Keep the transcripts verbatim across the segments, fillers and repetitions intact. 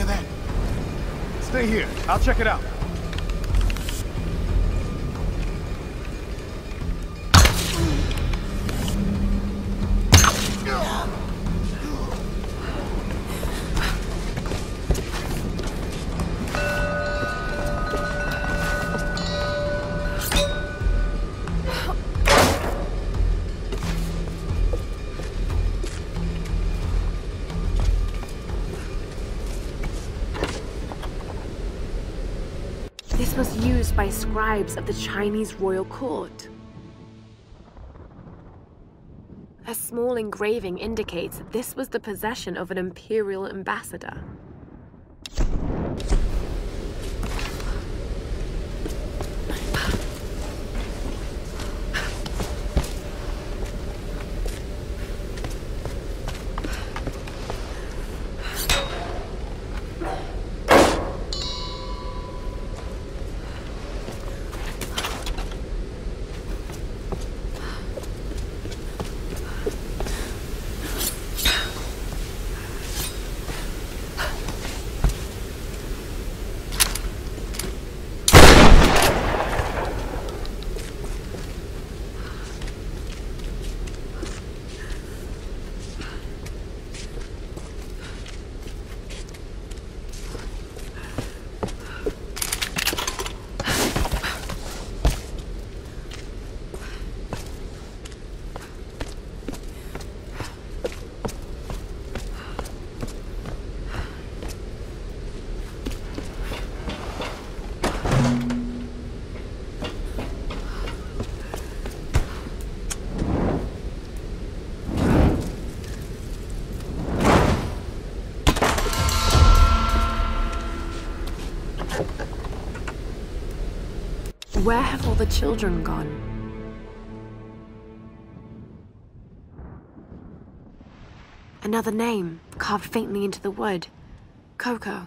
hear that? Stay here. I'll check it out. This was used by scribes of the Chinese royal court. A small engraving indicates that this was the possession of an imperial ambassador. Where have all the children gone? Another name, carved faintly into the wood. Coco.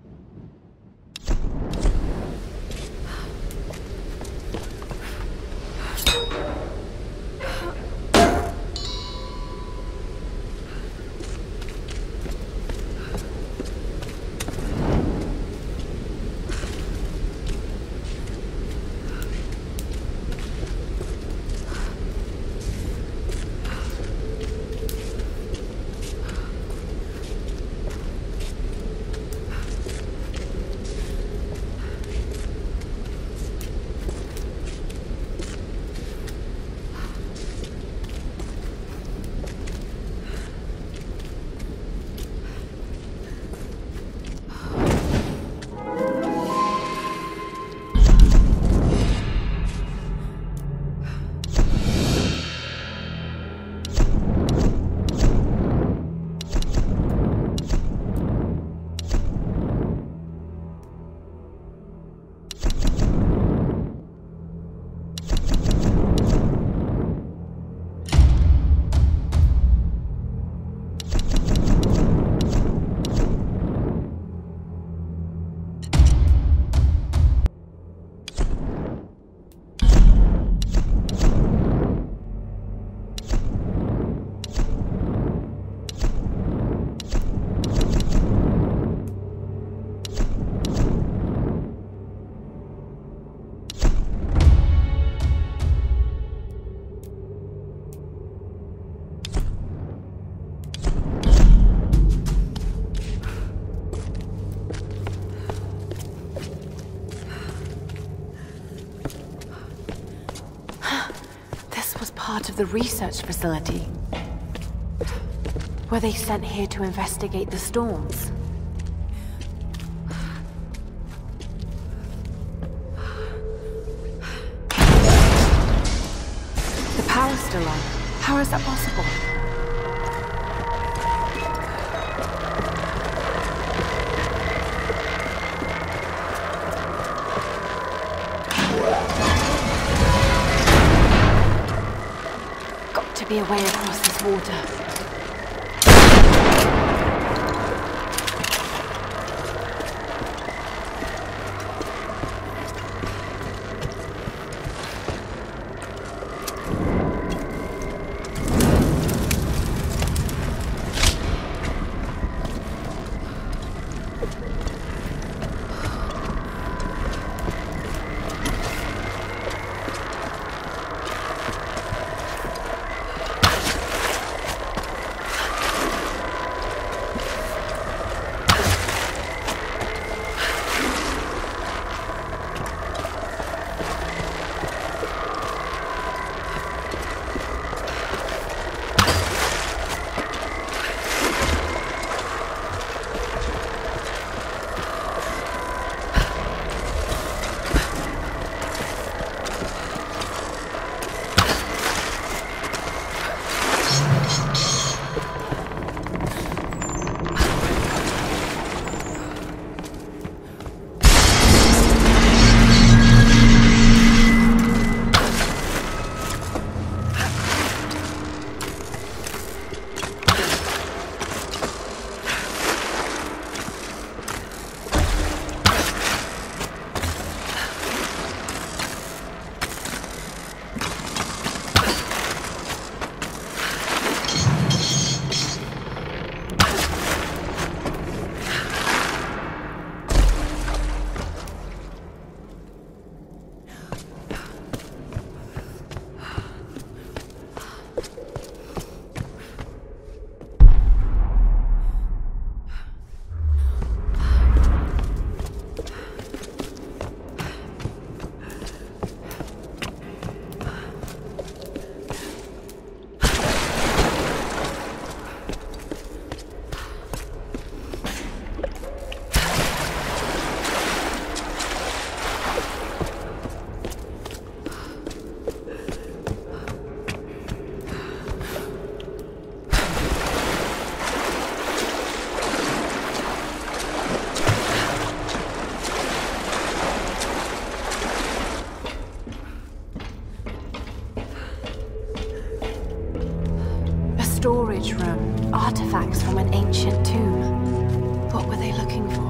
Part of the research facility. Were they sent here to investigate the storms? The power's still on. How is that possible? Be a way across this water. storage room. Artifacts from an ancient tomb. What were they looking for?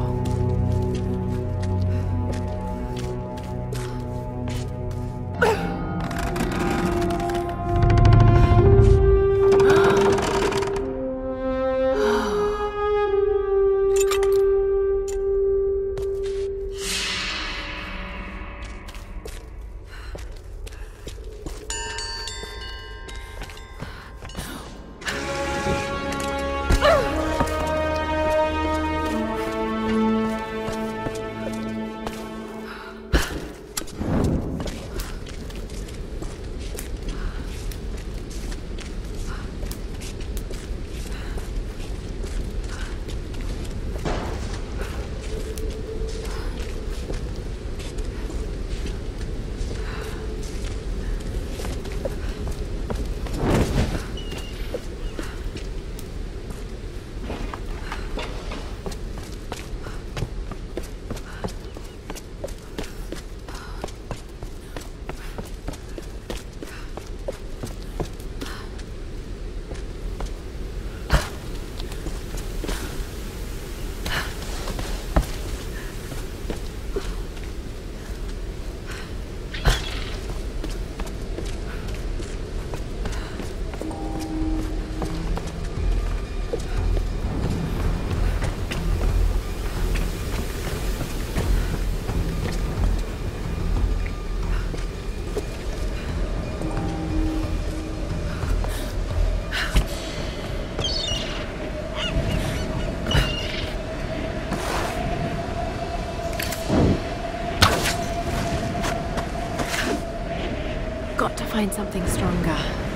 Got to find something stronger.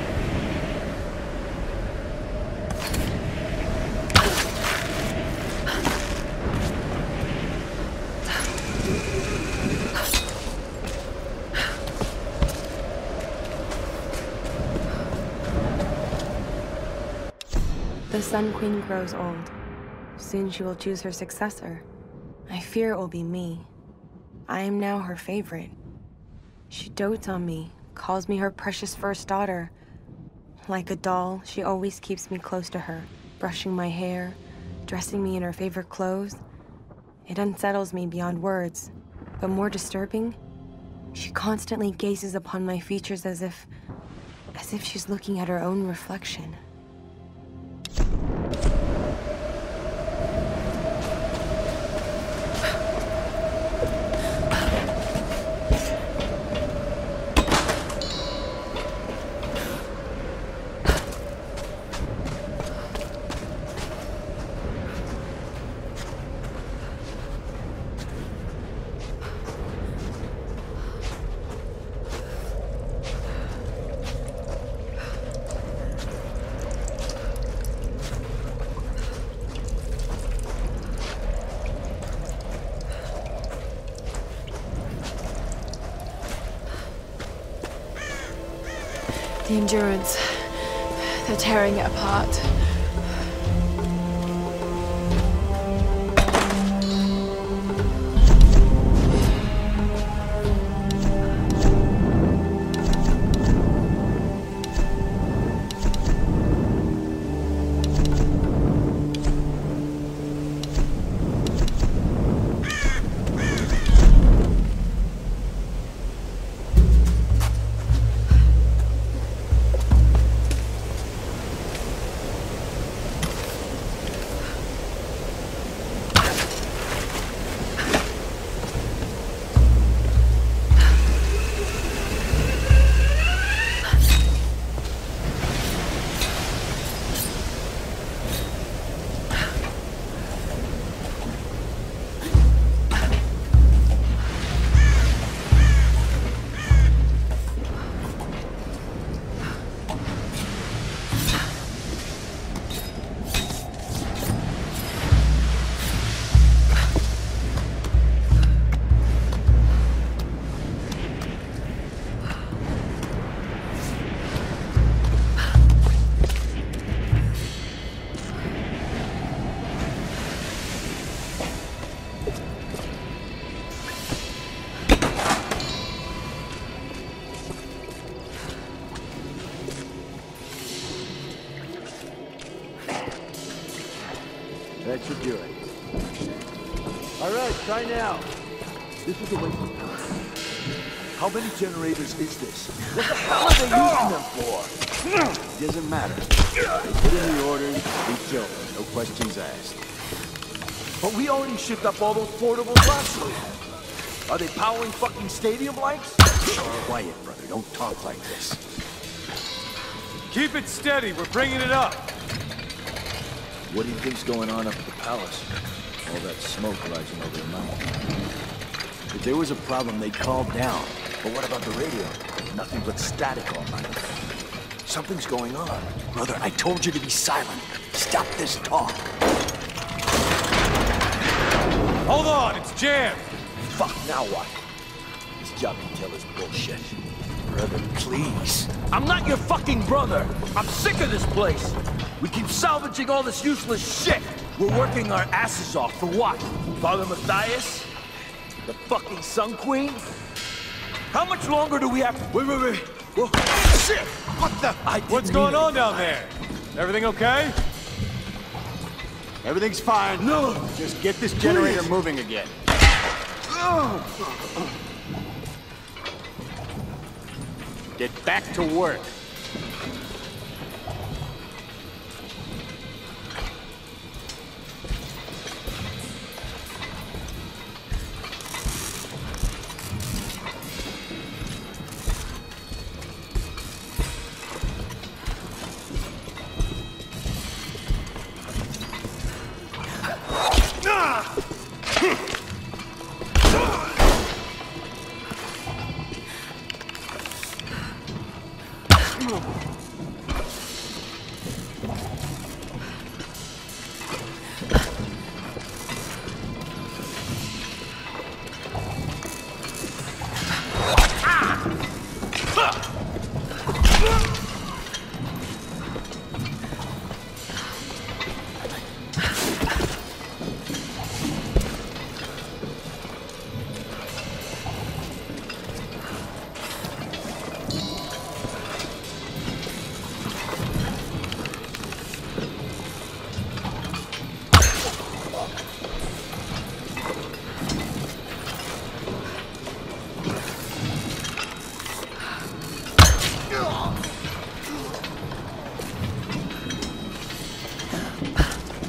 The Sun Queen grows old. Soon she will choose her successor. I fear it will be me. I am now her favorite. She dotes on me, calls me her precious first daughter. Like a doll, she always keeps me close to her, brushing my hair, dressing me in her favorite clothes. It unsettles me beyond words, but more disturbing, she constantly gazes upon my features as if... as if she's looking at her own reflection. The Endurance. They're tearing it apart. That should do it. All right, try now. This is a waste of time. How many generators is this? What the hell are they using them for? It doesn't matter. They put in the orders, we kill them. No questions asked. But we already shipped up all those portables last week. Are they powering fucking stadium lights? Quiet, brother. Don't talk like this. Keep it steady. We're bringing it up. What do you think's going on up at the palace? All that smoke rising over the mountain. If there was a problem, they'd call down. But what about the radio? Nothing but static all night. Something's going on. Brother, I told you to be silent. Stop this talk. Hold on, it's jammed. Fuck, now what? This job detail is bullshit. Brother, please. I'm not your fucking brother. I'm sick of this place. We keep salvaging all this useless shit. We're working our asses off for what? Father Matthias? The fucking Sun Queen? How much longer do we have to... Wait, wait, wait. Whoa. Shit! What the... I What's going on down there? Everything okay? Everything's fine. No! Just get this generator moving again. Get back to work.